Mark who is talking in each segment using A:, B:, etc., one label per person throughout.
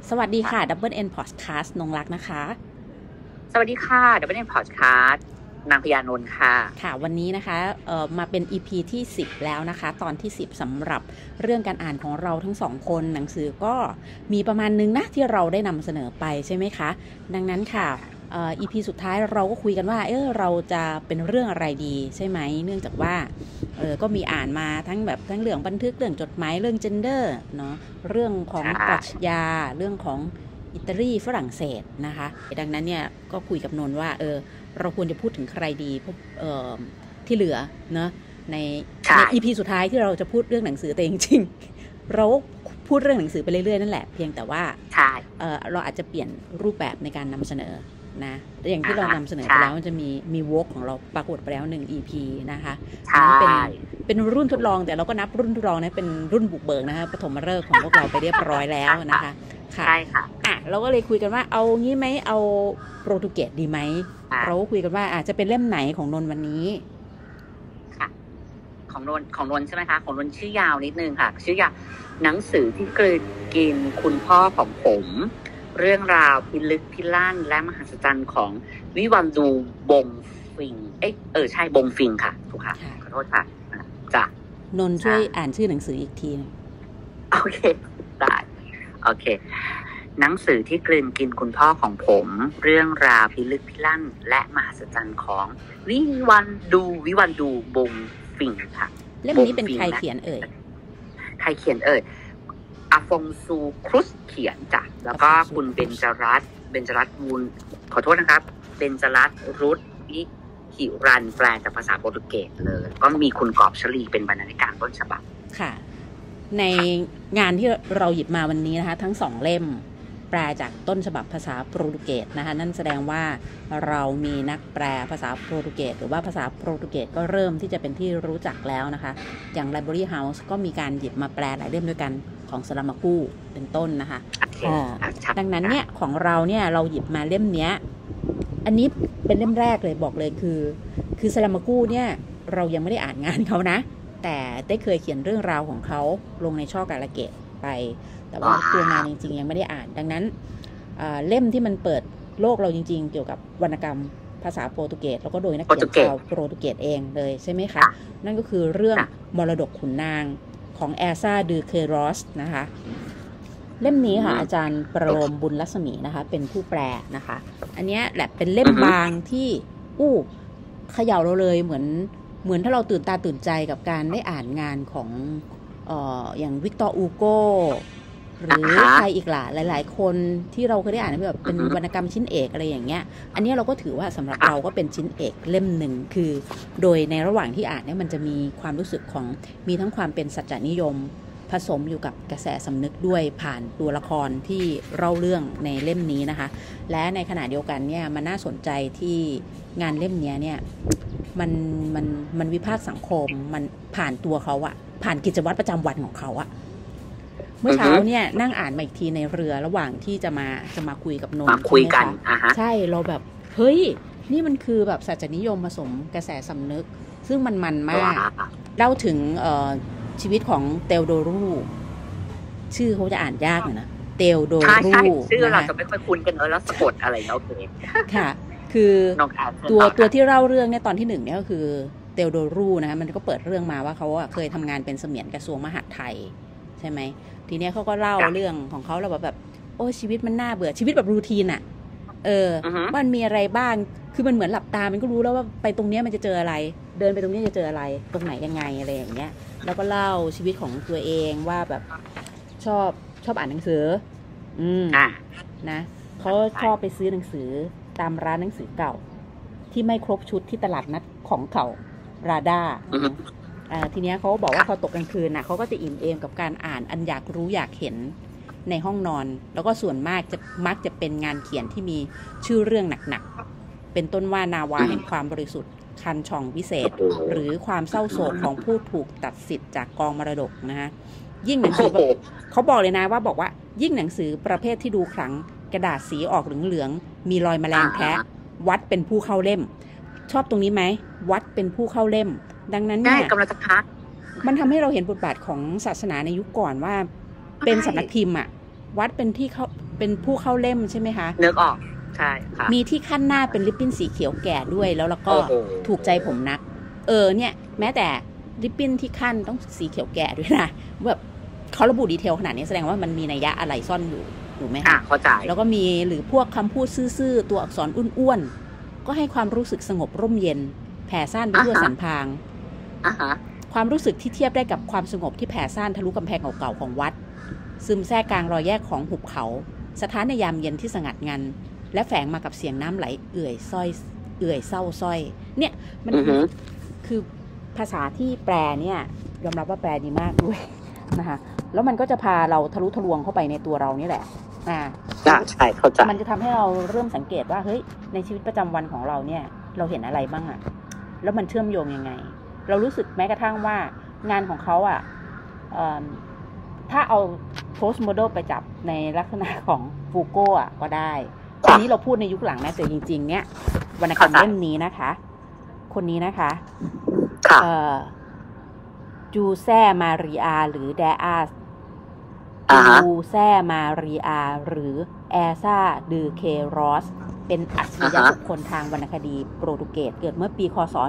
A: สวัสดีค่ะ Double N Podcast นงรักนะคะ
B: สวัสดีค่ะ Double N Podcast นางพญานนท์ค่ะ
A: ค่ะวันนี้นะคะมาเป็น EP ที่10แล้วนะคะตอนที่10สำหรับเรื่องการอ่านของเราทั้งสองคนหนังสือก็มีประมาณนึงนะที่เราได้นำเสนอไปใช่ไหมคะดังนั้นค่ะEP สุดท้ายเราก็คุยกันว่าเราจะเป็นเรื่องอะไรดีใช่ไหมเนื่องจากว่าก็มีอ่านมาทั้งเรื่องบันทึกเรื่องจดหมายเรื่อง gender เนาะเรื่องของปรัชญาเรื่องของอิตาลีฝรั่งเศสนะคะดังนั้นเนี่ยก็คุยกับนนท์ว่าเราควรจะพูดถึงใครดีที่เหลือเนาะใน EP สุดท้ายที่เราจะพูดเรื่องหนังสือแต่จริงๆเราพูดเรื่องหนังสือไปเรื่อยๆนั่นแหละเพียงแต่ว่าเราอาจจะเปลี่ยนรูปแบบในการนำเสนอนะอย่างที่เรานำเสนอไปแล้วมันจะมีวอล์กของเราปรากฏไปแล้ว1 EP นะคะนั้นเป็นรุ่นทดลองแต่เราก็นับรุ่นทดลองนะเป็นรุ่นบุกเบิกนะคะปฐมฤกษ์ของพวกเราไปเรียบร้อยแล้วนะคะ
B: ใช่ค่ะ
A: เราก็เลยคุยกันว่าเอางี้ไหมเอาโปรตุเกสดีไหมเราก็คุยกันว่าอาจจะเป็นเล่มไหนของนนวันนี้
B: ค่ะของนนใช่ไหมคะของนนชื่อยาวนิดนึงค่ะชื่อยาวหนังสือที่กลืนกินคุณพ่อของผมเรื่องราวพิลึกพิลั่นและมหัศจรรย์ของวิวันดูบงฟิงใช่บงฟิงค่ะถูกค่ะขอโทษค่ะจ้ะ
A: นนช่วยอ่านชื่อหนังสืออีกทีนึง
B: โอเคได้โอเคหนังสือที่กลืนกินคุณพ่อของผมเรื่องราวพิลึกพิลั่นและมหัศจรรย์ของวิวันดูบงฟิงค่ะ
A: เล่มนี้เป็นใครเขียน
B: ใครเขียนอาฟงซูครุสเขียนจ้ะแล้วก็คุณเบญจรัตน์วูลขอโทษนะครับเบญจรัตน์รุตวิหิรันแปลจากภาษาโปรตุเกสเลยก็มีคุณกอบชลีเป็นบรรณาธิการต้นฉบับ
A: ค่ะในงานที่เราหยิบมาวันนี้นะคะทั้ง2เล่มแปลจากต้นฉบับภาษาโปรตุเกสนะคะนั่นแสดงว่าเรามีนักแปลภาษาโปรตุเกสหรือว่าภาษาโปรตุเกสก็เริ่มที่จะเป็นที่รู้จักแล้วนะคะอย่าง Library House ก็มีการหยิบมาแปลหลายเล่มด้วยกันของซารามากุเป็นต้นนะคะดังนั้นเนี่ยของเราเนี่ยเราหยิบมาเล่มเนี้ยอันนี้เป็นเล่มแรกเลยบอกเลยคือซารามากุเนี่ยเรายังไม่ได้อ่านงานเขานะแต่ได้เคยเขียนเรื่องราวของเขาลงในช่อกาลเกตไปแต่ว่าตัวงานจริงๆยังไม่ได้อ่านดังนั้นเล่มที่มันเปิดโลกเราจริงๆเกี่ยวกับวรรณกรรมภาษาโปรตุเกสแล้วก็โดยนักเขียนชาวโปรตุเกสเองเลยใช่ไหมคะนั่นก็คือเรื่องมรดกขุนนางของแอซ่าดูเคโรสนะคะเล่มนี้ค่ะอาจารย์ประโลมบุญรัศมีนะคะเป็นผู้แปลนะคะอันนี้แหละเป็นเล่มบางที่เขย่าเราเลยเหมือนถ้าเราตื่นตาตื่นใจกับการได้อ่านงานของอย่างวิกตอร์อูโกหรือใครอีกหลายคนที่เราเคยได้อ่านแบบเป็นวรรณกรรมชิ้นเอกอะไรอย่างเงี้ยอันนี้เราก็ถือว่าสำหรับเราก็เป็นชิ้นเอกเล่มหนึ่งคือโดยในระหว่างที่อ่านเนี่ยมันจะมีความรู้สึกของมีทั้งความเป็นสัจจนิยมผสมอยู่กับกระแสสำนึกด้วยผ่านตัวละครที่เล่าเรื่องในเล่มนี้นะคะและในขณะเดียวกันเนี่ยมันน่าสนใจที่งานเล่มนี้เนี่ยมันวิพากษ์สังคมมันผ่านตัวเขาอะผ่านกิจวัตรประจำวันของเขาอะเมื่อเช้าเนี่ยนั่งอ่านมาอีกทีในเรือระหว่างที่จะมาคุยกับนนท์
B: มาคุยกัน
A: ใช่เราแบบเฮ้ยนี่มันคือแบบสัจจนิยมผสมกระแสสำนึกซึ่งมันมากเล่าถึงชีวิตของเตลโดรูชื่อเขาจะอ่านยากนะเตลโดรู
B: ชื่อเราจะไม่ค่อยคุ้นกันแล้วสะกดอะไรโอเค
A: ค่ะคือตัวที่เล่าเรื่องเนี่ยตอนที่1เนี่ยก็คือเตลโดรูนะคะมันก็เปิดเรื่องมาว่าเขาเคยทำงานเป็นเสมียนกระทรวงมหาดไทยใช่ไหมทีเนี้ยเขาก็เล่าเรื่องของเขาแล้วแบบโอ้ชีวิตมันน่าเบื่อชีวิตแบบรูทีนอ่ะมันมีอะไรบ้างคือมันเหมือนหลับตามันก็รู้แล้วว่าไปตรงเนี้ยมันจะเจออะไรเดินไปตรงนี้จะเจออะไรตรงไหนยังไงอะไรอย่างเงี้ยแล้วก็เล่าชีวิตของตัวเองว่าแบบชอบอ่านหนังสือนะเขาชอบไปซื้อหนังสือตามร้านหนังสือเก่าที่ไม่ครบชุดที่ตลาดนัดของเก่าราดาทีเนี้ยเขาบอกว่าพอตกกลางคืนน่ะเขาก็จะอิ่มเอมกับการอ่านอันอยากรู้อยากเห็นในห้องนอนแล้วก็ส่วนมากมักจะเป็นงานเขียนที่มีชื่อเรื่องหนักๆเป็นต้นว่านาวาแห่งความบริสุทธิ์คันช่องวิเศษหรือความเศร้าโศกของผู้ถูกตัดสิทธิ์จากกองมรดกนะฮะยิ่งหนังสือเขาบอกเลยนะว่าบอกว่ายิ่งหนังสือประเภทที่ดูขลังกระดาษสีออกเหลืองๆมีรอยแมลงแทะวัดเป็นผู้เข้าเล่มชอบตรงนี้ไหมวัดเป็นผู้เข้าเล่มดังนั้นเนี่ยมันทำให้เราเห็นบทบาทของศาสนาในยุคก่อนว่าเป็นสำนักพิมพ์อะวัดเป็นที่เขาเป็นผู้เข้าเล่มใช่ไหมคะ
B: นึกออกใช่ค่ะ
A: มีที่ขั้นหน้าเป็นริบบิ้นสีเขียวแก่ด้วยแล้วก็ถูกใจผมนักเนี่ยแม้แต่ริบบิ้นที่ขั้นต้องสีเขียวแก่ด้วยนะแบบเขาระบุดีเทลขนาดนี้แสดงว่ามันมีนัยยะอะไรซ่อนอยู่ถูกไหมคะ
B: เข้าใจ
A: แล้วก็มีหรือพวกคำพูดซื่อๆตัวอักษรอ้วนๆก็ให้ความรู้สึกสงบร่มเย็นแผ่ซ่านไปทั่วสันพางความรู้สึกที่เทียบได้กับความสงบที่แผ่ซ่านทะลุกำแพงเก่าๆของวัดซึมแทรกกลางรอยแยกของหุบเขาสถานในยามเย็นที่สงัดงันและแฝงมากับเสียงน้ำไหลเอื่อยเศร้าส้อยเนี่ยมันคือภาษาที่แปลเนี่ยยอมรับว่าแปลดีมากด้วยนะคะแล้วมันก็จะพาเราทะลุทะลวงเข้าไปในตัวเรานี่แหละ
B: ใช่เข้าใจ
A: มันจะทำให้เราเริ่มสังเกตว่าเฮ้ยในชีวิตประจำวันของเราเนี่ยเราเห็นอะไรบ้างอะแล้วมันเชื่อมโยงยังไงเรารู้สึกแม้กระทั่งว่างานของเขาอะถ้าเอา post model ไปจับในลักษณะของฟูโก้อะก็ได้อันนี้เราพูดในยุคหลังนะแต่จริงๆเนี่ยวรรณกรรมเล่มนี้นะคะคนนี้นะคะจูแซ่มาริอาหรือแดอาสจูแซ่มาริอาหรือแอซ่าดือเครอสเป็นอัจฉริยะบุคคลทางวรรณคดีโปรตุเกสเกิดเมื่อปีคศ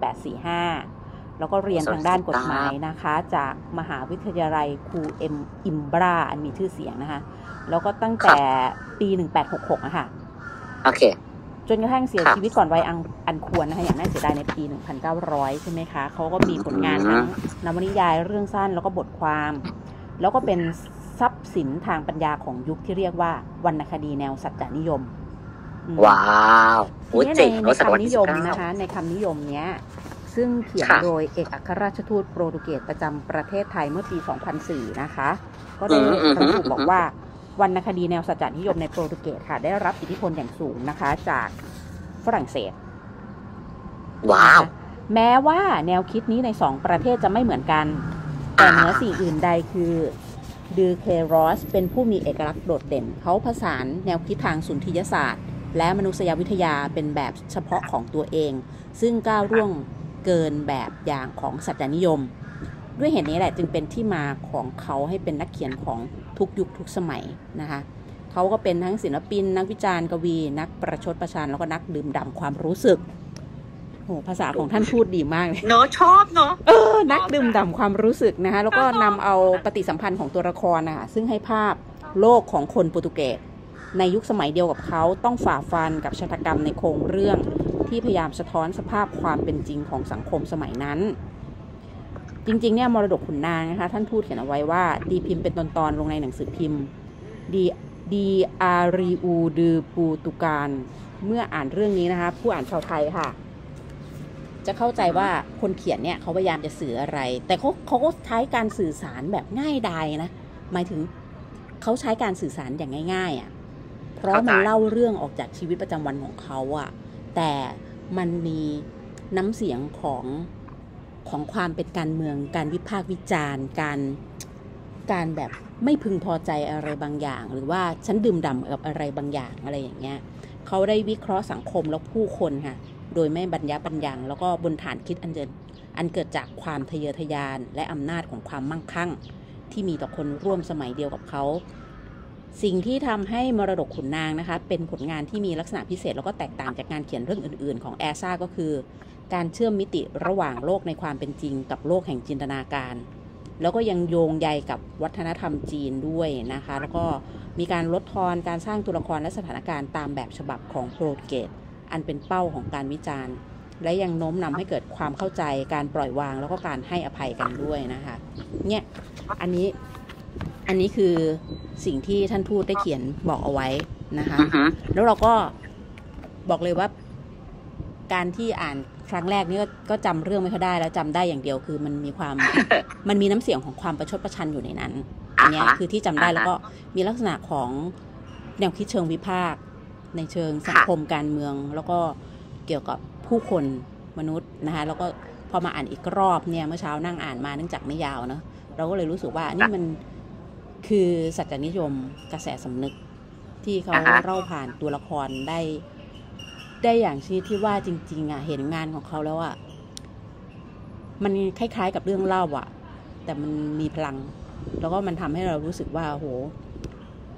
A: 1845แล้วก็เรียนทางด้านกฎหมายนะคะจากมหาวิทยาลัยคูอิมบราอันมีชื่อเสียงนะคะแล้วก็ตั้งแต่ปี1866อะค่ะ
B: โอเค
A: จนกระทั่งเสียชีวิตก่อนวัยอันควรนะคะอย่างน่าเสียดายในปี1900ใช่ไหมคะเขาก็มีผลงานทั้งนวนิยายเรื่องสั้นแล้วก็บทความแล้วก็เป็นทรัพย์สินทางปัญญาของยุคที่เรียกว่าวรรณคดีแนวสัจจนิยม
B: ว้าว
A: ในคำนิยมนะคะในคำนิยมเนี้ยซึ่งเขียนโดยเอกอัครราชทูตโปรตุเกสประจำประเทศไทยเมื่อปี2004นะคะก็ได้ระบุบอกว่าวรรณคดีแนวสัจจนิยมในโปรตุเกสค่ะได้รับอิทธิพลอย่างสูงนะคะจากฝรั่งเศส
B: ว้าว
A: แม้ว่าแนวคิดนี้ใน2ประเทศจะไม่เหมือนกันแต่เหนือสิ่งอื่นใดคือดูเคโรสเป็นผู้มีเอกลักษณ์โดดเด่นเขาผสานแนวคิดทางสุนทรียศาสตร์และมนุษยวิทยาเป็นแบบเฉพาะของตัวเองซึ่งก้าวล่วงเกินแบบอย่างของสัจจนิยมด้วยเหตุนี้แหละจึงเป็นที่มาของเขาให้เป็นนักเขียนของทุกยุคทุกสมัยนะคะเขาก็เป็นทั้งศิลปินนักวิจารณ์กวีนักประชดประชันแล้วก็นักดื่มด่ำความรู้สึกโหภาษาของท่านพูดดีมากเลย
B: เนาะชอบเนาะ
A: นักดื่มด่ำความรู้สึกนะคะแล้วก็นำเอาปฏิสัมพันธ์ของตัวละครนะคะซึ่งให้ภาพโลกของคนโปรตุเกสในยุคสมัยเดียวกับเขาต้องฝ่าฟันกับชะตากรรมในโครงเรื่องที่พยายามสะท้อนสภาพความเป็นจริงของสังคมสมัยนั้นจริงๆเนี่ยมรดกขุนนางนะคะท่านพูดเขียนเอาไว้ว่าตีพิมพ์เป็นตอนๆลงในหนังสือพิมพ์ดีอาริอูดูปูตุการเมื่ออ่านเรื่องนี้นะคะผู้อ่านชาวไทยค่ะจะเข้าใจว่าคนเขียนเนี่ยเขาพยายามจะสื่ออะไรแต่เขาก็ใช้การสื่อสารแบบง่ายดายนะหมายถึงเขาใช้การสื่อสารอย่างง่ายๆอ่ะเพราะมันเล่าเรื่องออกจากชีวิตประจำวันของเขาอ่ะแต่มันมีน้ำเสียงของความเป็นการเมืองการวิพากษ์วิจารณ์การแบบไม่พึงพอใจอะไรบางอย่างหรือว่าฉันดื่มด่ำกับอะไรบางอย่างอะไรอย่างเงี้ยเขาได้วิเคราะห์สังคมและผู้คนค่ะโดยไม่บรรยับบรรยังแล้วก็บนฐานคิดอันเกิดจากความทะเยอทะยานและอำนาจของความมั่งคั่งที่มีต่อคนร่วมสมัยเดียวกับเขาสิ่งที่ทำให้มรดกขุนนางนะคะเป็นผลงานที่มีลักษณะพิเศษแล้วก็แตกต่างจากงานเขียนเรื่องอื่นๆของแอซ่าก็คือการเชื่อมมิติระหว่างโลกในความเป็นจริงกับโลกแห่งจินตนาการแล้วก็ยังโยงใยกับวัฒนธรรมจีนด้วยนะคะแล้วก็มีการลดทอนการสร้างตัวละครและสถานการณ์ตามแบบฉบับของโปรตุเกสอันเป็นเป้าของการวิจารณ์และยังโน้มนำให้เกิดความเข้าใจการปล่อยวางแล้วก็การให้อภัยกันด้วยนะคะเนี่ยอันนี้คือสิ่งที่ท่านทูตได้เขียนบอกเอาไว้นะคะแล้วเราก็บอกเลยว่าการที่อ่านครั้งแรกนี่ก็จำเรื่องไม่ค่อยได้แล้วจำได้อย่างเดียวคือมันมีความ มันมีน้ำเสียงของความประชดประชันอยู่ในนั้นอันนี้คือที่จำได้แล้วก็มีลักษณะของแนวคิดเชิงวิพากษ์ในเชิงสังคมการเมืองแล้วก็เกี่ยวกับผู้คนมนุษย์นะคะแล้วก็พอมาอ่านอีกรอบเนี่ยเมื่อเช้านั่งอ่านมาเนื่องจากไม่ยาวเนาะเราก็เลยรู้สึกว่านี่มันคือสัจจนิยมกระแสสำนึกที่เขาเล่าผ่านตัวละครได้อย่างที่ว่าจริงๆอ่ะเห็นงานของเขาแล้วอ่ะมันคล้ายๆกับเรื่องเล่าอ่ะแต่มันมีพลังแล้วก็มันทำให้เรารู้สึกว่าโห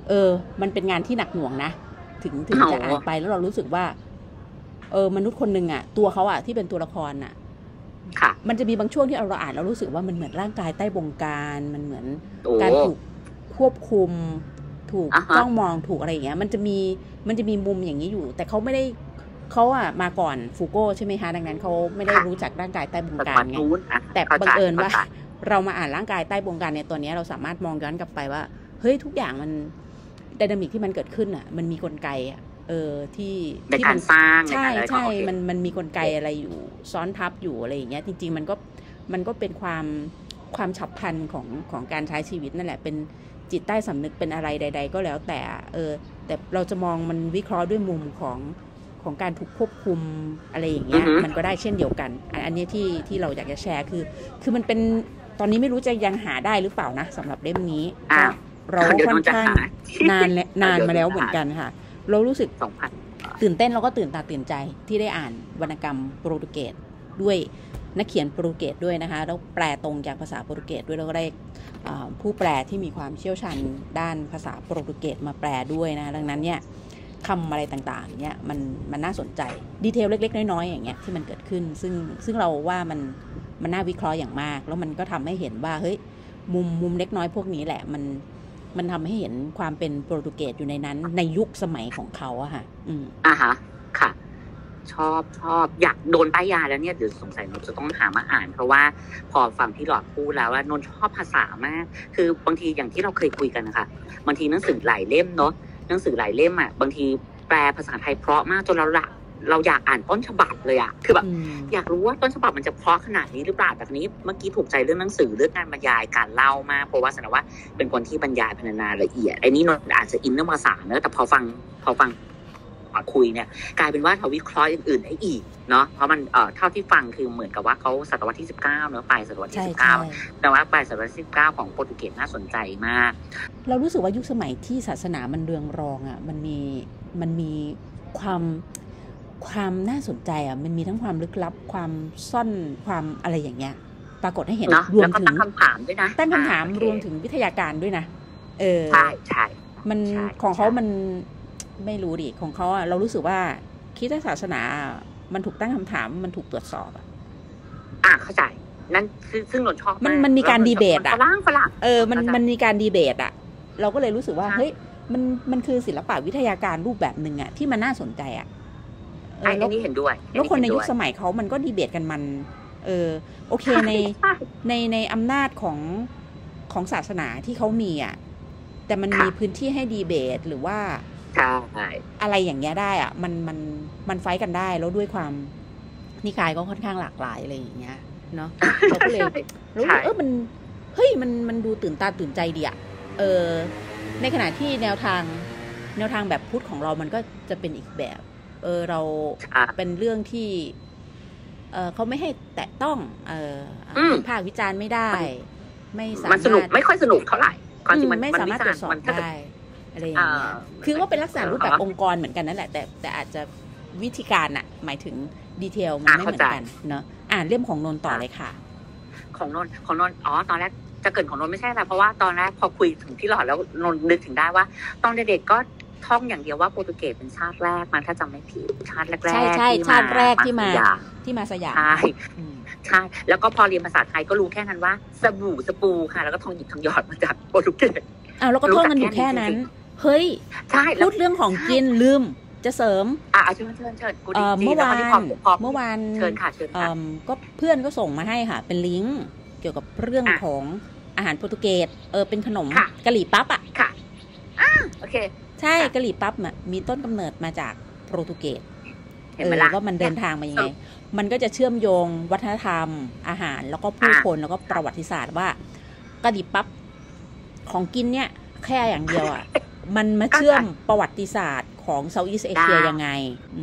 A: มันเป็นงานที่หนักหน่วงนะถึงจะอ่านไปแล้วเรารู้สึกว่ามนุษย์คนหนึ่งอ่ะตัวเขาอ่ะที่เป็นตัวละครอ่ะมันจะมีบางช่วงที่เราอ่านแล้วรู้สึกว่ามันเหมือนร่างกายใต้บงการมันเหมือนการถูกควบคุมถูกจ้องมองถูกอะไรอย่างเงี้ยมันจะมีมุมอย่างนี้อยู่แต่เขาไม่ได้เขาอะมาก่อนฟูโก้ใช่ไหมคะดังนั้นเขาไม่ได้รู้จักร่างกายใต้บงการไงแต่บังเอิญว่าเรามาอ่านร่างกายใต้บงการในตัวนี้เราสามารถมองย้อนกลับไปว่าเฮ้ยทุกอย่างมันไดนามิกที่มันเกิดขึ้นอะมันมีกลไกอะที่
B: มันสร้าง
A: ใช่มันมีกลไกอะไรอยู่ซ้อนทับอยู่อะไรอย่างเงี้ยจริงๆมันก็เป็นความฉับพลันของการใช้ชีวิตนั่นแหละเป็นจิตใต้สำนึกเป็นอะไรใดๆก็แล้วแต่แต่เราจะมองมันวิเคราะห์ด้วยมุมของการถูกควบคุมอะไรอย่างเงี้ยมันก็ได้เช่นเดียวกันอันนี้ที่เราอยากจะแชร์คือมันเป็นตอนนี้ไม่รู้จะยังหาได้หรือเปล่านะสำหรับเล่มนี้เราค่อนข้างนานมาแล้วเหมือนกันค่ะเรารู้สึกตื่นเต้นแล้วก็ตื่นตาตื่นใจที่ได้อ่านวรรณกรรมโปรตุเกสด้วยนักเขียนโปรตุเกสด้วยนะคะแล้วแปลตรงจากภาษาโปรตุเกสด้วยแล้วก็ได้ผู้แปลที่มีความเชี่ยวชาญด้านภาษาโปรตุเกสมาแปลด้วยนะดังนั้นเนี่ยคำอะไรต่างๆเนี่ยมันน่าสนใจดีเทลเล็กๆน้อยๆอย่างเงี้ยที่มันเกิดขึ้นซึ่งเราว่ามันน่าวิเคราะห์อย่างมากแล้วมันก็ทำให้เห็นว่าเฮ้ยมุมเล็กน้อยพวกนี้แหละมันทำให้เห็นความเป็นโปรตุเกสอยู่ในนั้นในยุคสมัยของเขาอะค่ะ
B: ค่ะชอบอยากโดนป้ายยาแล้วเนี่ยเดี๋ยวสงสัยนนจะต้องหามาอ่านเพราะว่าพอฟังพี่หลอดพูดแล้วว่านนชอบภาษามากคือบางทีอย่างที่เราเคยคุยกันนะคะบางทีหนังสือหลายเล่มเนาะหนังสือหลายเล่มอ่ะบางทีแปลภาษาไทยเพราะมากจนเราอยากอ่านต้นฉบับเลยอ่ะคือแบบอยากรู้ว่าต้นฉบับมันจะเพราะขนาดนี้หรือเปล่าแต่นี้เมื่อกี้ถูกใจเรื่องหนังสือเรื่องงานบรรยายการเล่ามากเพราะว่าแสดงว่าเป็นคนที่บรรยายพรรณนาละเอียดไอ้นี่นนอาจจะอินเรื่องภาษาเนอะแต่พอฟังคุยเนี่ยกลายเป็นว่าเราวิเคราะห์อื่นๆได้อีกเนาะเพราะมันเท่าที่ฟังคือเหมือนกับว่าเขาศตวรรษที่19เนอะปลายศตวรรษที่19แต่ว่าปลายศตวรรษที่19ของโปรตุเกสน่าสนใจมาก
A: เรารู้สึกว่ายุคสมัยที่ศาสนามันเรืองรองอ่ะมันมีความน่าสนใจอ่ะมันมีทั้งความลึกลับความซ่อนความอะไรอย่างเงี้ยปรากฏให้เห็น
B: รวมถึงตั้งคำถามด้วยนะ
A: ตั้งคำถามรวมถึงวิทยาการด้วยนะ
B: ใช่
A: มันของเขามันไม่รู้ดิของเขาอ่ะเรารู้สึกว่าคริสตศาสนามันถูกตั้งคำถามมันถูกตรวจสอบ
B: เข้าใจนั่นซึ่งนนชอบ
A: มันมีการดีเบต
B: ฝรั่ง
A: มันมีการดีเบตเราก็เลยรู้สึกว่าเฮ้ยมันคือศิลปะวิทยาการรูปแบบหนึ่งที่มันน่าสนใจ
B: อันนี้เห็นด้วย
A: แล้วคนในยุคสมัยเขามันก็ดีเบตกันมันโอเคในอำนาจของศาสนาที่เขามีแต่มันมีพื้นที่ให้ดีเบตหรือว่าอะไรอย่างเงี้ยได้มันไฟกันได้แล้วด้วยความนิกายก็ค่อนข้างหลากหลายอะไรอย่างเงี้ยเนาะเราก็เลยรู้มันดูตื่นตาตื่นใจดีในขณะที่แนวทางแบบพุทธของเรามันก็จะเป็นอีกแบบเราเป็นเรื่องที่เขาไม่ให้แตะต้องภาควิจารณ์ไม่ได้ไม่สามารถ
B: มันสนุกไม่ค่อยสนุกเท่าไหร่
A: มันไม่สามารถตรวจสอบได้อะไรอย่างเงี้ยคือว่าเป็นลักษณะรูปแบบองค์กรเหมือนกันนั่นแหละแต่อาจจะวิธีการหมายถึงดีเทลมันไม่เหมือนกันเนาะเรื่องของนนต่อเลยค่ะ
B: ของนนตอนแรกจะเกิดของนนไม่ใช่อะไรเพราะว่าตอนแรกพอคุยถึงพี่หลอดแล้วนนนึกถึงได้ว่าตอนเด็กๆก็ท่องอย่างเดียวว่าโปรตุเกสเป็นชาติแรกมาถ้าจำไม่ผิดชาติแรก
A: ใช่ชาติแรกที่มาสยาม
B: ใช่แล้วก็พอเรียนภาษาไทยก็รู้แค่นั้นว่าสบู่สปูค่ะแล้วก็ทองหยิบทองหยอดมาจากโปรตุเกส
A: แล้วก็ท่องกันอยู่แค่นั้นเฮ้ย
B: ใช่
A: พูดเรื่องของกินลืมจะเสริม
B: เชิญ
A: เมื่อวาน
B: เชิญค่ะ
A: ก็เพื่อนก็ส่งมาให้ค่ะเป็นลิงก์เกี่ยวกับเรื่องของอาหารโปรตุเกสเป็นขนมกะหรี่ปั๊บ
B: ค่ะโอเค
A: ใช่กะหรี่ปั๊บมีต้นกำเนิดมาจากโปรตุเกสว่ามันเดินทางมายังไงมันก็จะเชื่อมโยงวัฒนธรรมอาหารแล้วก็ผู้คนแล้วก็ประวัติศาสตร์ว่ากะหรี่ปั๊บของกินเนี่ยแค่อย่างเดียวมันมาเชื่อมประวัติศาสตร์ของเซาท์อีสต์เอเชียยังไง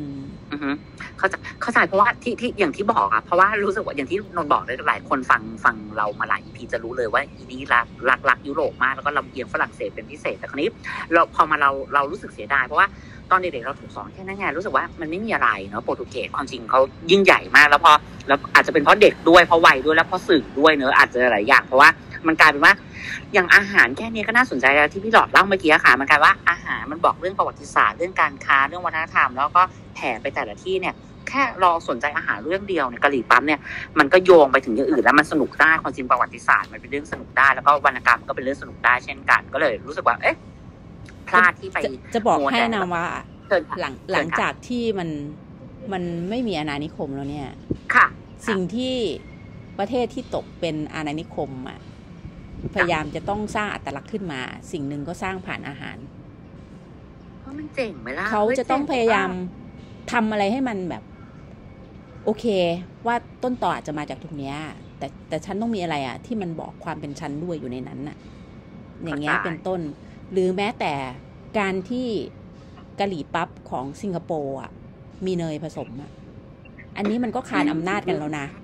B: เข้าใจเพราะว่าที่อย่างที่บอกเพราะว่ารู้สึกว่าอย่างที่นนบอกเลยหลายคนฟังเรามาหลาย EP จะรู้เลยว่าอีนี้รักยุโรปมากแล้วก็ลำเอียงฝรั่งเศสเป็นพิเศษแต่คราวนี้เราพอมาเรารู้สึกเสียดายเพราะว่าตอนเด็กๆเราถูกสอนแค่นั้นไงรู้สึกว่ามันไม่มีอะไรเนาะโปรตุเกสความจริงเขายิ่งใหญ่มากแล้วอาจจะเป็นเพราะเด็กด้วยเพราะวัยด้วยแล้วเพราะสื่อด้วยเนอะอาจจะหลายอย่างเพราะว่ามันกลายเป็นว่าอย่างอาหารแค่นี้ก็น่าสนใจแล้วที่พี่หลอดเล่าเมื่อกี้ค่ะมันกลายว่าอาหารมันบอกเรื่องประวัติศาสตร์เรื่องการค้าเรื่องวัฒนธรรมแล้วก็แผ่ไปแต่ละที่เนี่ยแค่เราสนใจอาหารเรื่องเดียวเนี่ยกะหรี่ปั๊บเนี่ยมันก็โยงไปถึงอย่างอื่นแล้วมันสนุกได้ความจริงประวัติศาสตร์มันเป็นเรื่องสนุกได้แล้วก็วรรณกรรมก็เป็นเรื่องสนุกได้เช่นกันก็เลยรู้สึกว่าเอ๊ะพลาดที่ไป
A: จะบอกให้นะว่าหลังจากที่มันไม่มีอาณานิคมแล้วเนี่ย
B: ค่ะ
A: สิ่งที่ประเทศที่ตกเป็นอาณานิคมอ่ะพยายามจะต้องสร้างอัตลักษณ์ขึ้นมาสิ่งหนึ่งก็สร้างผ่านอาหาร
B: เพราะมันเจ๋งไหมล่ะ
A: เขาจะต้องพยายามทำอะไรให้มันแบบโอเคว่าต้นต่ออาจจะมาจากตรงเนี้ยแต่ฉันต้องมีอะไรอ่ะที่มันบอกความเป็นฉันด้วยอยู่ในนั้นน่ะอย่างเงี้ยเป็นต้นหรือแม้แต่การที่กะหรี่ปั๊บของสิงคโปร์อ่ะมีเนยผสมอ่ะอันนี้มันก็คานอำนาจกันแล้วนะ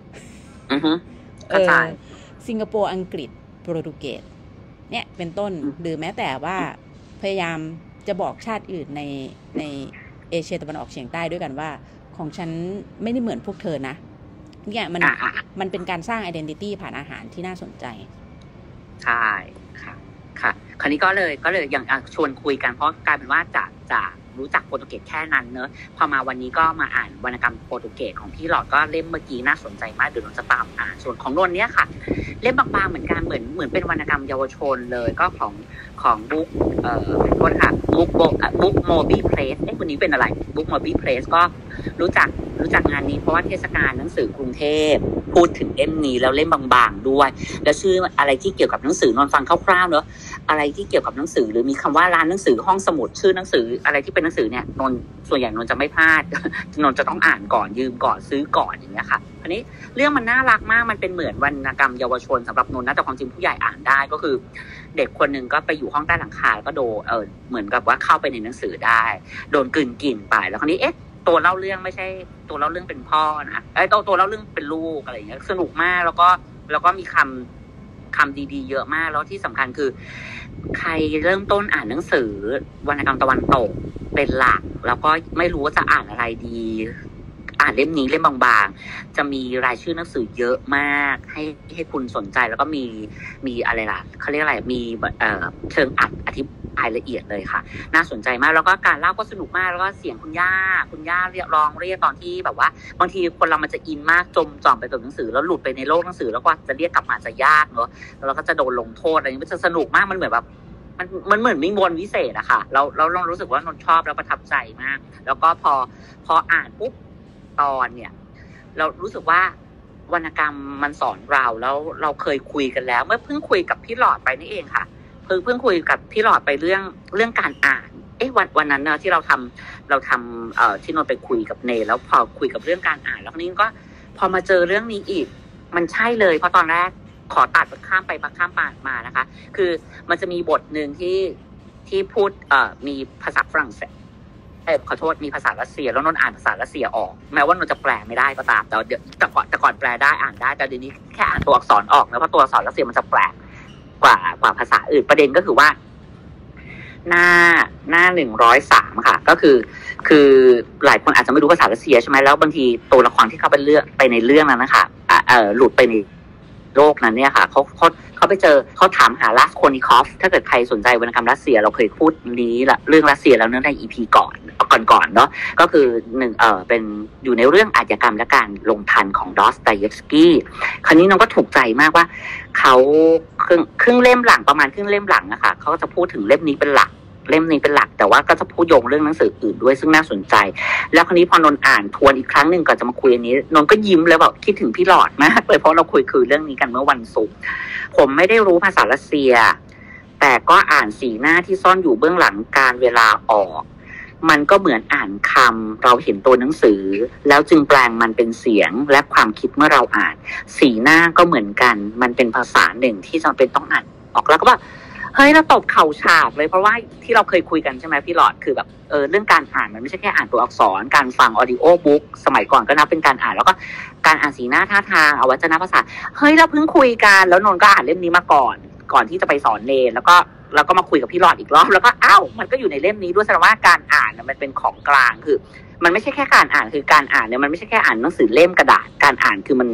A: สิงคโปร์อังกฤษโปรตุเกสเนี่ยเป็นต้นหรือแม้แต่ว่าพยายามจะบอกชาติอื่นในเอเชียตะวันออกเฉียงใต้ด้วยกันว่าของฉันไม่ได้เหมือนพวกเธอนะเนี่ยมันเป็นการสร้าง identity ผ่านอาหารที่น่าสนใจ
B: ใช่ค่ะค่ะคราวนี้ก็เลยอย่างชวนคุยกันเพราะกลายเป็นว่าจะรู้จักโปรตุเกสแค่นั้นเนอะพอมาวันนี้ก็มาอ่านวรรณกรรมโปรตุเกสของพี่หลอดก็เล่มเมื่อกี้น่าสนใจมากเดี๋ยวเราจะตามอ่านส่วนของนนท์เนี่ยค่ะเล่มบางๆเหมือนกันเหมือนเป็นวรรณกรรมเยาวชนเลยก็ของบุ๊กโทษค่ะบุ๊กโมบี้เพลสคนนี้เป็นอะไรบุ๊กโมบี้เพลสก็รู้จักงานนี้เพราะว่าเทศกาลหนังสือกรุงเทพพูดถึงเล่มนี้แล้วเล่มบางๆด้วยแล้วชื่ออะไรที่เกี่ยวกับหนังสือนนฟังคร่าวๆเนอะอะไรที่เกี่ยวกับหนังสือหรือมีคำว่าร้านหนังสือห้องสมุดชื่อหนังสืออะไรที่เป็นหนังสือเนี่ยนนส่วนใหญ่นนจะไม่พลาดนนจะต้องอ่านก่อนยืมก่อนซื้อก่อนอย่างเงี้ยค่ะอันนี้เรื่องมันน่ารักมากมันเป็นเหมือนวรรณกรรมเยาวชนสำหรับนนนะแต่ความจริงผู้ใหญ่อ่านได้ก็คือเด็กคนนึงก็ไปอยู่ห้องใต้หลังคาแล้วก็เหมือนกับว่าเข้าไปในหนังสือได้โดนกลืนกินไปแล้วคราวนี้ตัวเล่าเรื่องไม่ใช่ตัวเล่าเรื่องเป็นพ่อนะตัวเล่าเรื่องเป็นลูกอะไรอย่างเงี้ยสนุกมากแล้วก็มีคำดีๆเยอะมากแล้วที่สำคัญคือใครเริ่มต้นอ่านหนังสือวรรณกรรมตะวันตกเป็นหลักแล้วก็ไม่รู้ว่าจะอ่านอะไรดีอ่านเล่มนี้เล่มบางๆจะมีรายชื่อหนังสือเยอะมากให้คุณสนใจแล้วก็มีอะไรล่ะเขาเรียกอะไรมีเชิงอธิบายละเอียดเลยค่ะน่าสนใจมากแล้วก็การเล่าก็สนุกมากแล้วก็เสียงคุณย่าเรียกร้องเรียกตอนที่แบบว่าบางทีคนเรามันจะอินมากจมจ่อมไปกับหนังสือแล้วหลุดไปในโลกหนังสือแล้วก็จะเรียกกลับมาจะยากเนอะแล้วเราก็จะโดนลงโทษอะไรอย่างนี้มันจะสนุกมากมันเหมือนแบบมันเหมือนมีมนต์วิเศษอะค่ะเรารู้สึกว่านนชอบแล้วประทับใจมากแล้วก็พออ่านปุ๊บตอนเนี่ยเรารู้สึกว่าวรรณกรรมมันสอนเราแล้วเราเคยคุยกันแล้วเมื่อเพิ่งคุยกับพี่หลอดไปนี่เองค่ะเพิ่งคุยกับพี่หลอดไปเรื่องการอ่านวันนั้นเนอะที่เราทำที่นนไปคุยกับเนแล้วพอคุยกับเรื่องการอ่านแล้วนี้ก็พอมาเจอเรื่องนี้อีกมันใช่เลยเพราะตอนแรกขอตัดข้ามไปข้ามมานะคะคือมันจะมีบทหนึ่งที่พูดมีภาษาฝรั่งเศสขอโทษมีภาษารัสเซียแล้วนนอ่านภาษารัสเซียออกแม้ว่านนจะแปลไม่ได้ก็ตามแต่ก่อนแปลได้อ่านได้แต่เดี๋ยวนี้แค่อ่านตัวอักษรออกนะเพราะตัวอักษรรัสเซียมันจะแปลกกว่าภาษาอื่นประเด็นก็คือว่าหน้า103ค่ะก็คือหลายคนอาจจะไม่รู้ภาษารัสเซียใช่ไหมแล้วบางทีตัวละครที่เขาไปในเรื่องนั้นนะคะหลุดไปในโลกนั้นเนี่ยค่ะเขาไปเจอเขาถามหาลาสโคนิคอฟถ้าเกิดใครสนใจวรรณกรรมรัสเซียเราเคยพูดนี้ละเรื่องรัสเซียแล้วเนื่องใน EP ก่อนเนาะก็คือเป็นอยู่ในเรื่องอาชญากรรมและการลงทันของดอสตอยเยฟสกี้คราวนี้น้องก็ถูกใจมากว่าเขาครึ่งเล่มหลังประมาณครึ่งเล่มหลังนะคะเขาก็จะพูดถึงเล่มนี้เป็นหลักแต่ว่าก็จะพูดโยงเรื่องหนังสืออื่นด้วยซึ่งน่าสนใจแล้วคราวนี้พอนนอ่านทวนอีกครั้งหนึ่งก่อนจะมาคุยอันนี้นนก็ยิ้มเลยแบบคิดถึงพี่หลอดมากเลยเพราะเราคุยเรื่องนี้กันเมื่อวันศุกร์ผมไม่ได้รู้ภาษารัสเซียแต่ก็อ่านสีหน้าที่ซ่อนอยู่เบื้องหลังการเวลาออกมันก็เหมือนอ่านคำเราเห็นตัวหนังสือแล้วจึงแปลงมันเป็นเสียงและความคิดเมื่อเราอ่านสีหน้าก็เหมือนกันมันเป็นภาษาหนึ่งที่จำเป็นต้องอ่านออกแล้วก็แบบเฮ้ยเราตบเข่าฉาบเลยเพราะว่าที่เราเคยคุยกันใช่ไหมพี่หลอดคือแบบเรื่องการอ่านมันไม่ใช่แค่อ่านตัวอักษรการฟังออดิโอบุ๊กสมัยก่อนก็นับเป็นการอ่านแล้วก็การอ่านสีหน้าท่าทางอวัจนภาษาเฮ้ยเราเพิ่งคุยกันแล้วนนก็อ่านเล่มนี้มาก่อนที่จะไปสอนเนรแล้วก็มาคุยกับพี่หลอดอีกรอบแล้วก็มันก็อยู่ในเล่มนี้ด้วยแสดงว่าการอ่านมันเป็นของกลางคือมันไม่ใช่แค่การอ่านคือการอ่านเนี่ยมันไม่ใช่แค่อ่านหนังสือเล่มกระดาษการอ่านคือ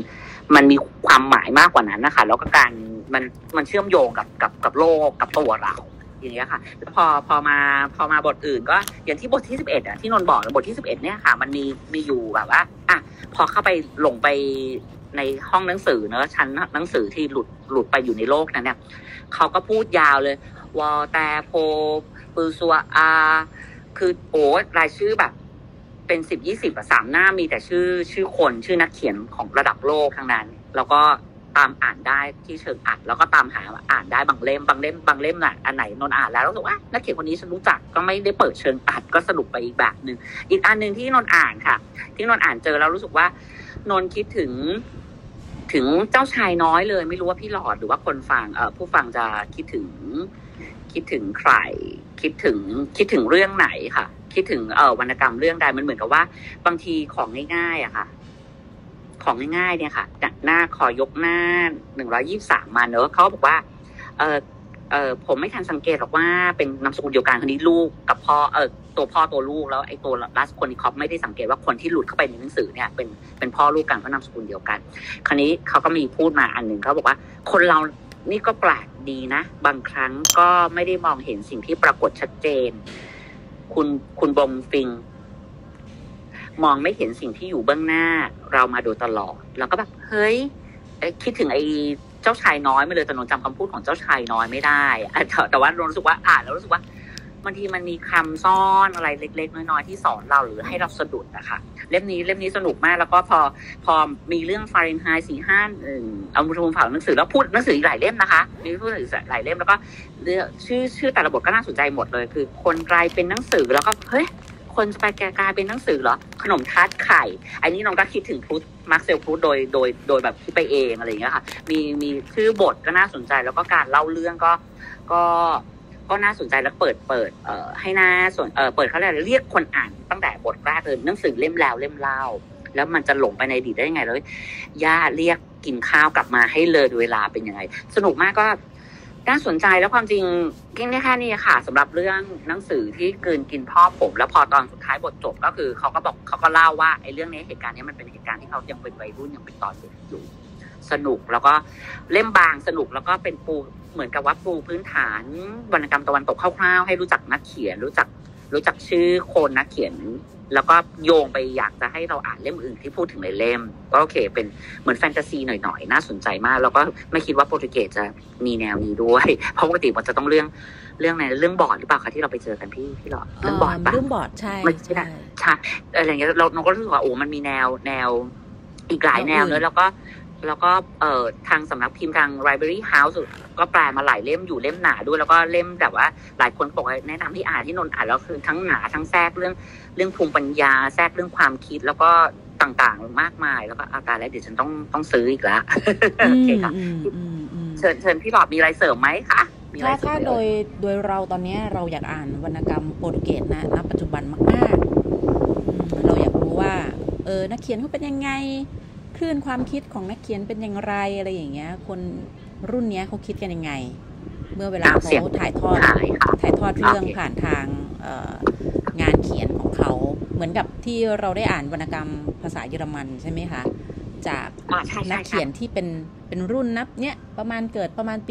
B: มันมีความหมายมากกว่านั้นนะคะแล้วก็การมันเชื่อมโยงกับโลกกับตัวเราอย่างเงี้ยค่ะแล้วพอมาบทอื่นก็อย่างที่บทที่11อ่ะที่นนท์บอกบทที่11เนี่ยค่ะมันมีอยู่แบบว่าพอเข้าไปหลงไปในห้องหนังสือเนอะชั้นหนังสือที่หลุดไปอยู่ในโลกนั้นเนี่ยเขาก็พูดยาวเลยวอแต่โพปือซัวคือโอ้รายชื่อแบบเป็น10-20 3 หน้ามีแต่ชื่อคนชื่อนักเขียนของระดับโลกทั้งนั้นแล้วก็ตามอ่านได้ที่เชิงอัดแล้วก็ตามหาอ่านได้บางเล่มน่ะอันไหนนนอ่านแล้วรู้สึกว่านักเขียนคนนี้ฉันรู้จักก็ไม่ได้เปิดเชิงอัดก็สนุกไปอีกแบบนึงอีกอันนึงที่นนอ่านค่ะที่นนอ่านเจอแล้วรู้สึกว่านนคิดถึงเจ้าชายน้อยเลยไม่รู้ว่าพี่หลอดหรือว่าคนฟังผู้ฟังจะคิดถึงใครคิดถึงเรื่องไหนค่ะคิดถึงวรรณกรรมเรื่องใดมันเหมือนกับว่าบางทีของง่ายๆอะค่ะของง่ายๆเนี่ยค่ะหน้าขอยกหน้า123มาเนอะเขาบอกว่าผมไม่ทันสังเกตหรอกว่าเป็นนามสกุลเดียวกันคนนี้ลูกกับพ่อตัวพ่อตัวลูกแล้วไอ้ตัวรัสคนนี้เขาไม่ได้สังเกตว่าคนที่หลุดเข้าไปในหนังสือเนี่ยเป็นพ่อลูกกันเพราะนามสกุลเดียวกันคราวนี้เขาก็มีพูดมาอันหนึ่งเขาบอกว่าคนเรานี่ก็แปลกดีนะบางครั้งก็ไม่ได้มองเห็นสิ่งที่ปรากฏชัดเจนคุณบงฟิงมองไม่เห็นสิ่งที่อยู่เบื้องหน้าเรามาโดยตลอดแล้วก็แบบเฮ้ยคิดถึงไอ้เจ้าชายน้อยไม่เลยแต่นนจำคำพูดของเจ้าชายน้อยไม่ได้แต่ว่านนรู้สึกว่าอ่านแล้วรู้สึกว่าบางทีมันมีคำซ่อนอะไรเล็กๆน้อยๆที่สอนเราหรือให้เราสะดุดนะคะเล่มนี้สนุกมากแล้วก็พอมีเรื่องฟาเรนไฮต์451เอามาฝากหนังสือแล้วพูดหนังสืออีกหลายเล่มนะคะมีพูดหนังสือหลายเล่มแล้วก็ชื่อแต่ละบทก็น่าสนใจหมดเลยคือคนกลายเป็นหนังสือแล้วก็เฮ้ยคนจะไปกลายเป็นหนังสือเหรอขนมทาร์ตไข่อันนี้น้องก็คิดถึงพรูสมาร์คเซลพรูสโดยแบบคิดไปเองอะไรอย่างเงี้ยค่ะมีชื่อบทก็น่าสนใจแล้วก็การเล่าเรื่องก็น่าสนใจแล้วเปิดให้น่าสนเปิดเขาเรียกคนอ่านตั้งแต่บทแรกเลยหนังสือเล่มแล้วเล่มเล่าแล้วมันจะหลงไปในอดีตได้ยังไงแล้วย่าเรียกกินข้าวกลับมาให้เลยเวลาเป็นยังไงสนุกมากก็น่าสนใจแล้วความจริงแค่นี้ค่ะสำหรับเรื่องหนังสือที่กลืนกินพ่อผมแล้วพอตอนสุดท้ายบทจบก็คือเขาก็เล่าว่าไอ้เรื่องนี้เหตุการณ์นี้มันเป็นเหตุการณ์ที่เขายังเป็นวัยรุ่นยังเป็นตอนเด็กอยู่สนุกแล้วก็เล่มบางสนุกแล้วก็เป็นปูเหมือนกับว่าปูพื้นฐานวรรณกรรมตะวันตกคร่าวๆให้รู้จักนักเขียนรู้จักชื่อคนนักเขียนแล้วก็โยงไปอยากจะให้เราอ่านเล่มอื่นที่พูดถึงในเล่มก็โอเคเป็นเหมือนแฟนตาซีหน่อยๆน่าสนใจมากแล้วก็ไม่คิดว่าโปรตุเกสจะมีแนวนี้ด้วยเพราะปกติมันจะต้องเรื่องไหนเรื่องบอร์ดหรือเปล่าคะที่เราไปเจอกันพี่หรอเรื่องบอร์ดปะ
A: เรื่องบอร์ดใช่
B: อะไรอย่างเงี้ยเราก็รู้สึกว่าโอ้มันมีแนวอีกหลายแนวเลยแล้วก็ทางสำนักพิมพ์ทาง Library House ก็แปลมาหลายเล่มอยู่เล่มหนาด้วยแล้วก็เล่มแบบว่าหลายคนบอกว่าแนะนำที่อ่านที่นนอ่านแล้วคือทั้งหนาทั้งแทรกเรื่องภูมิปัญญาแทรกเรื่องความคิดแล้วก็ต่างๆมากมายแล้วก็อาการแล้วเดี๋ยวฉันต้องซื้ออีกแล้วโอเคค่ะเชิญพี่หลอดมีอะไรเสริมไหมคะ
A: ถ้าโดยเราตอนนี้เราอยากอ่านวรรณกรรมโปรตุเกสนะณปัจจุบันมากๆเราอยากรู้ว่านักเขียนเขาเป็นยังไงคลื่นความคิดของนักเขียนเป็นอย่างไรอะไรอย่างเงี้ยคนรุ่นนี้เขาคิดกันยังไงเมื่อเวลาเขาถ่ายทอดเรื่องผ่านทางงานเขียนของเขาเหมือนกับที่เราได้อ่านวรรณกรรมภาษาเยอรมันใช่ไหมคะจากนักเขียนที่เป็นรุ่นนับเนี้ยประมาณเกิดประมาณปี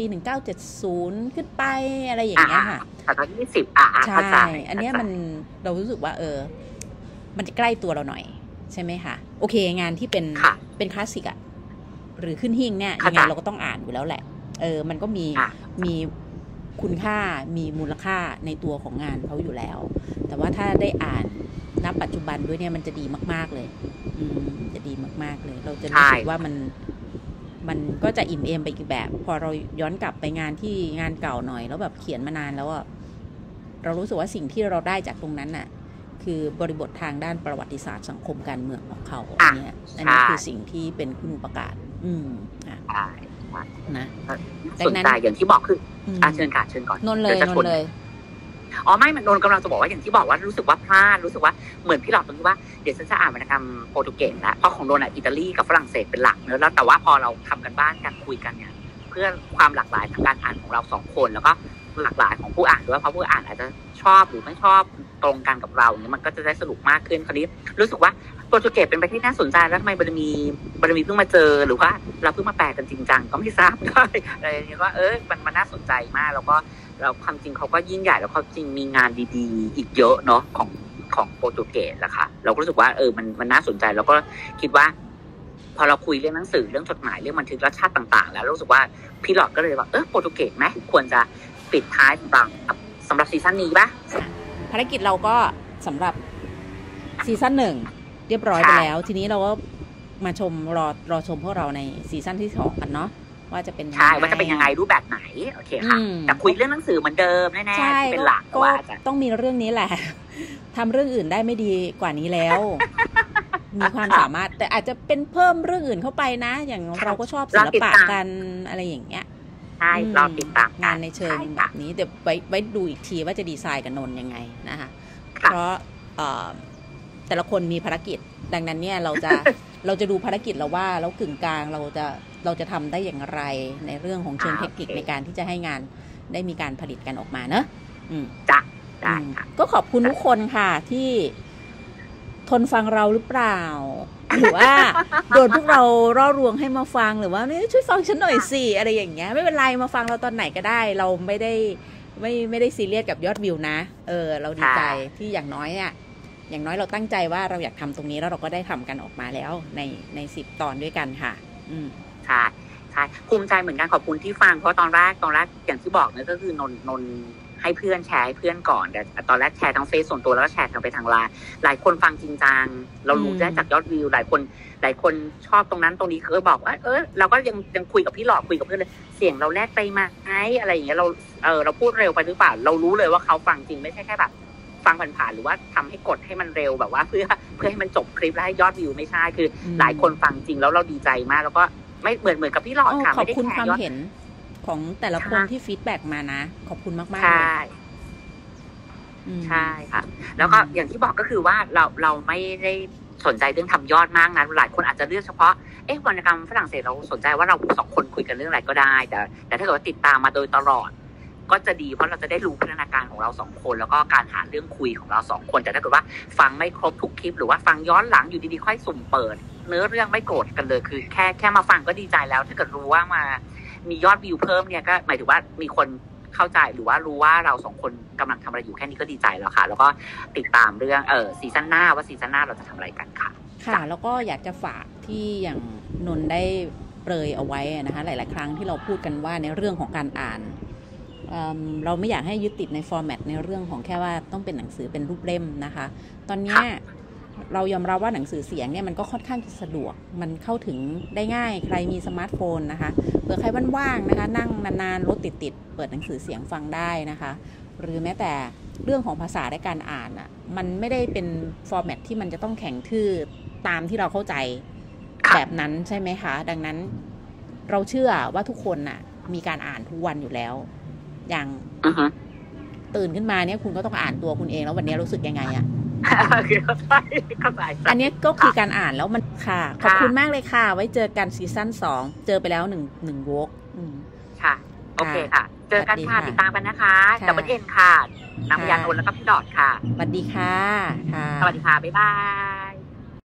A: 1970ขึ้นไปอะไรอย่างเงี้ยค่ะ
B: ตอน20ใช่
A: อันเนี้ยมันเรารู้สึกว่ามันจะใกล้ตัวเราหน่อยใช่ไหมคะโอเคงานที่เป็นคลาสสิกอะหรือขึ้นหิ้งเนี่ยยังไงเราก็ต้องอ่านอยู่แล้วแหละมันก็มีคุณค่ามีมูลค่าในตัวของงานเขาอยู่แล้วแต่ว่าถ้าได้อ่านณปัจจุบันด้วยเนี่ยมันจะดีมากๆเลยจะดีมากๆเลยเราจะรู้สึกว่ามันก็จะอิ่มเอมไปอีกแบบพอเราย้อนกลับไปงานเก่าหน่อยแล้วแบบเขียนมานานแล้วอะเรารู้สึกว่าสิ่งที่เราได้จากตรงนั้นน่ะคือบริบททางด้านประวัติศาสตร์สังคมการเมืองของเขาอันนี้คือสิ่งที่เป็นคุณูปการนะ
B: สนใจอย่างที่บอกคือเชิญก่อน
A: นนเลย
B: ไม่มันนนกำลังจะบอกว่าอย่างที่บอกว่ารู้สึกว่าพลาดรู้สึกว่าเหมือนพี่หลอดตรงที่ว่าเดี๋ยวฉันจะอ่านวรรณกรรมโปรตุเกสแล้วเพราะของนนอิตาลีกับฝรั่งเศสเป็นหลักเนอะแล้วแต่ว่าพอเราทำกันบ้านกันคุยกันเนี่ยเพื่อความหลากหลายทางการอ่านของเรา2คนแล้วก็หลากหลายของผู้อ่านด้วยเพราะผู้อ่านอาจจะชอบหรือไม่ชอบตรงกันกับเราเนี่ยมันก็จะได้สรุปมากขึ้นคราวนี้รู้สึกว่าโปรตุเกสเป็นประเทศน่าสนใจแล้วทำไมบารมีเพิ่งมาเจอหรือว่าเราเพิ่งมาแปลกันจริงจังก็ไม่ทราบได้อะไรอย่างเงี้ยว่ามันน่าสนใจมากแล้วก็เราความจริงเขาก็ยิ่งใหญ่แล้วเขาจริงมีงานดีๆอีกเยอะเนาะของโปรตุเกสแหละค่ะเราก็รู้สึกว่ามันน่าสนใจแล้วก็คิดว่าพอเราคุยเรื่องหนังสือเรื่องจดหมายเรื่องบันทึกรสชาติต่างๆแล้วรู้สึกว่าพี่หลอดก็เลยว่าโปรตุเกสไหมควรจะปิดท้ายสำหรับซีซั่นนี้ป่ะ
A: ภารกิจเราก็สำหรับซีซั่นหนึ่งเรียบร้อยไปแล้วทีนี้เราก็มาชมรอชมพวกเราในซีซั่นที่2กันเนาะว่าจะเป็น
B: ใช่ว่าจะเป็นยังไงรูปแบบไหนโอเคค่ะแต่คุยเรื่องหนังสือเหมือนเดิมแน่ๆเป็นหลัก
A: ก็ต้องมีเรื่องนี้แหละทำเรื่องอื่นได้ไม่ดีกว่านี้แล้วมีความสามารถแต่อาจจะเป็นเพิ่มเรื่องอื่นเข้าไปนะอย่างเราก็ชอบศิลปะกันอะไรอย่างเงี้ย
B: ใช่เราติดตาม
A: งานในเชิงแบบนี้เดี๋ยวไว้ดูอีกทีว่าจะดีไซน์กับนนยังไงนะคะเพราะแต่ละคนมีภารกิจดังนั้นเนี่ยเราจะดูภารกิจเราว่าแล้วกึ่งกลางเราจะทำได้อย่างไรในเรื่องของเชิงเทคนิคในการที่จะให้งานได้มีการผลิตกันออกมาเนอะ
B: จ้ะได้ค่ะ
A: ก็ขอบคุณทุกคนค่ะที่ทนฟังเราหรือเปล่าหรือว่าโดนพวกเราร่อรวงให้มาฟังหรือว่านี่ช่วยฟังฉันหน่อยสิอะไรอย่างเงี้ยไม่เป็นไรมาฟังเราตอนไหนก็ได้เราไม่ได้ซีเรียสกับยอดวิวนะเราดีใจที่อย่างน้อยเราตั้งใจว่าเราอยากทำตรงนี้แล้วเราก็ได้ทำกันออกมาแล้วใน10 ตอนด้วยกันค่ะ
B: ใช่ภูมิใจเหมือนกันขอบคุณที่ฟังเพราะตอนแรกอย่างที่บอกเนี่ยก็คือนนให้เพื่อนแชร์ให้เพื่อนก่อนแต่ตอนแรกแชร์ทั้งเฟซส่วนตัวแล้วก็แชร์ทางไปทางไลน์หลายคนฟังจริงจังเรารู้ได้จากยอดวิวหลายคนชอบตรงนั้นตรงนี้คือบอกว่าเราก็ยังคุยกับพี่หลอดคุยกับเพื่อนเลยเสียงเราแลกไปไหมอะไรอย่างเงี้ยเราพูดเร็วไปหรือเปล่าเรารู้เลยว่าเขาฟังจริงไม่ใช่แค่แบบฟังผ่านๆหรือว่าทำให้กดให้มันเร็วแบบว่าเพื่อให้มันจบคลิปแล้วให้ยอดวิวไม่ใช่คือหลายคนฟังจริงแล้วเราดีใจมากแล้วก็ไม่เหมือนกับพี่หลอดค่ะ
A: ขอบคุณความเห็นของแต่ละคนที่ฟีดแบ็กมานะขอบคุณมากๆเลย
B: ใช่ค่ะแล้วก็อย่างที่บอกก็คือว่าเราไม่ได้สนใจเรื่องทำยอดมากนะหลายคนอาจจะเลือกเฉพาะวรรณกรรมฝรั่งเศสเราสนใจว่าเรา2 คนคุยกันเรื่องอะไรก็ได้แต่ถ้าเกิดว่าติดตามมาโดยตลอดก็จะดีเพราะเราจะได้รู้พัฒนาการของเรา2 คนแล้วก็การหาเรื่องคุยของเรา2 คนแต่ถ้าเกิดว่าฟังไม่ครบทุกคลิปหรือว่าฟังย้อนหลังอยู่ดีๆค่อยสุ่มเปิดเนื้อเรื่องไม่โกรธกันเลยคือแค่มาฟังก็ดีใจแล้วถ้าเกิดรู้ว่ามามียอดวิวเพิ่มเนี่ยก็หมายถึงว่ามีคนเข้าใจหรือว่ารู้ว่าเรา2 คนกำลังทำอะไรอยู่แค่นี้ก็ดีใจแล้วค่ะแล้วก็ติดตามเรื่องซีซั่นหน้าว่าซีซั่นหน้าเราจะทำอะไรกันค่ะ
A: ค่ะแล้วก็อยากจะฝากที่อย่างนนได้เปรยเอาไว้นะคะหลายๆครั้งที่เราพูดกันว่าในเรื่องของการอ่านเราไม่อยากให้ยึดติดในฟอร์แมตในเรื่องของแค่ว่าต้องเป็นหนังสือเป็นรูปเล่มนะคะตอนนี้เรายอมรับว่าหนังสือเสียงเนี่ยมันก็ค่อนข้างสะดวกมันเข้าถึงได้ง่ายใครมีสมาร์ทโฟนนะคะเผื่อใครว่างๆนะคะนั่งนานๆรถติดเปิดหนังสือเสียงฟังได้นะคะหรือแม้แต่เรื่องของภาษาในการอ่านอ่ะมันไม่ได้เป็นฟอร์แมตที่มันจะต้องแข็งทื่อตามที่เราเข้าใจแบบนั้นใช่ไหมคะดังนั้นเราเชื่อว่าทุกคนน่ะมีการอ่านทุกวันอยู่แล้วอย่างตื่นขึ้นมาเนี่ยคุณก็ต้องอ่านตัวคุณเองแล้ววันนี้รู้สึกยังไงอะอันนี้ก็คือการอ่านแล้วมันค่ะขอบคุณมากเลยค่ะไว้เจอกันซีซั่น2เจอไปแล้ว1 วอล์ก
B: ค่ะโอเคค่ะเจอกันค่ะติดตามกันนะคะดับเบิลเอ็นค่ะนางพยานนท์แล้วก็พี่ดอดค่ะ
A: สวัสดีค่ะ
B: สวัสดีค่ะบ๊ายบาย